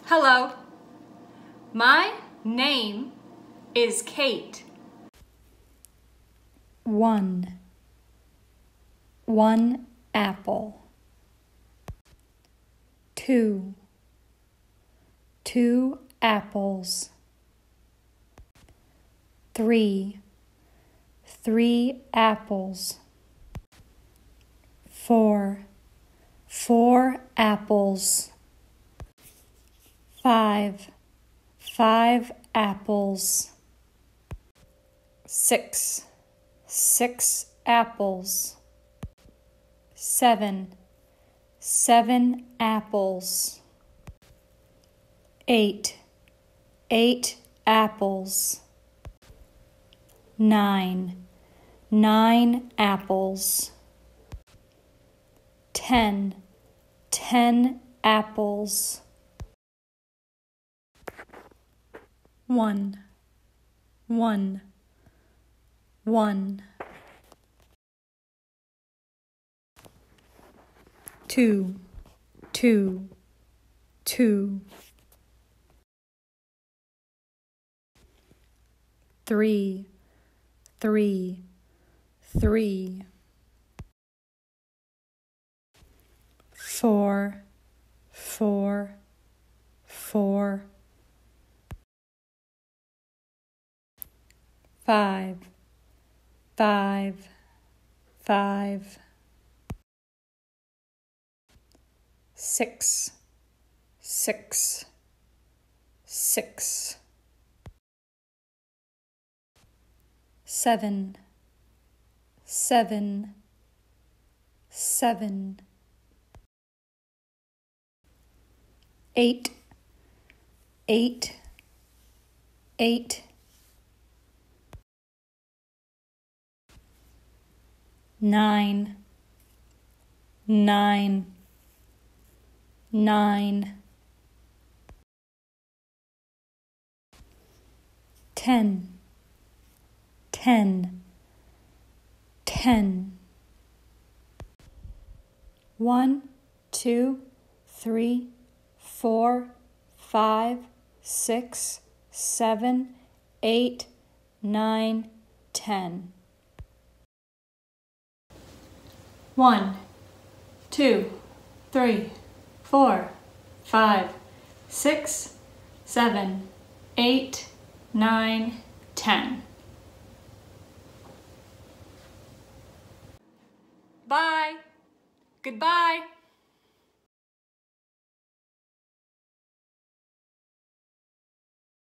Hello, my name is Kate. 1 apple. 2 apples. 3 apples. 4 apples. 5 apples. 6 apples. 7 apples. 8 apples. 9 apples. 10 apples. 1 2 3 4 5 6 7 8 9 10 1 2 3 4 5 6 7 8 9 10 1 2 3 4 5 6 7 8 9 10 Bye. Goodbye.